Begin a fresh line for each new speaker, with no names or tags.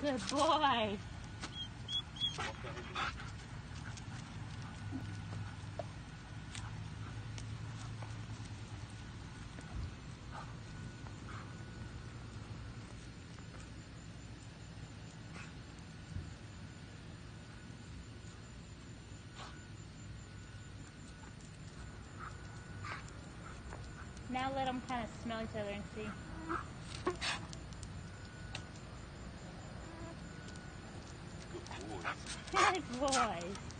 Good boy. Now let them kind of smell each other and see.
Good boys.
Good boys.